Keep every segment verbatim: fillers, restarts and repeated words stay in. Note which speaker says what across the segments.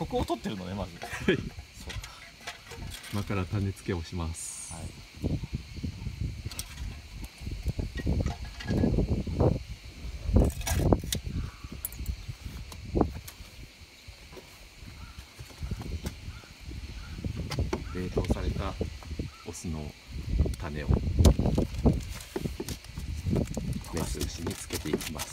Speaker 1: ここを取ってるのねまず。
Speaker 2: はい。
Speaker 1: そうか。
Speaker 2: 今から種付けをします。
Speaker 1: はい。
Speaker 2: 冷凍されたオスの種をメス牛につけていきます。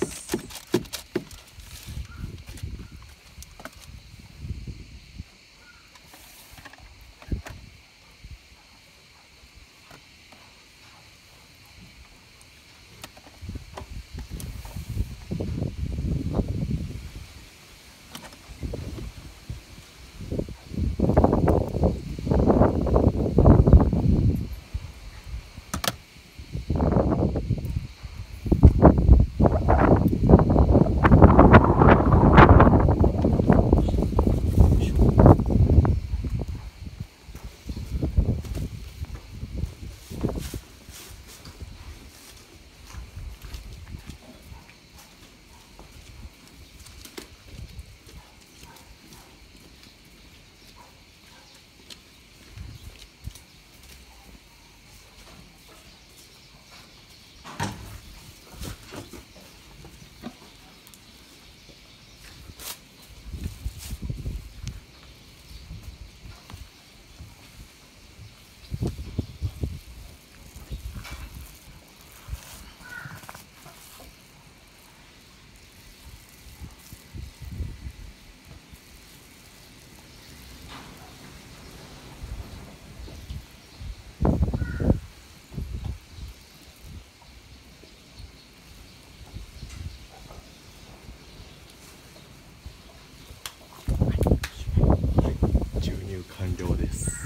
Speaker 2: 注入完了です。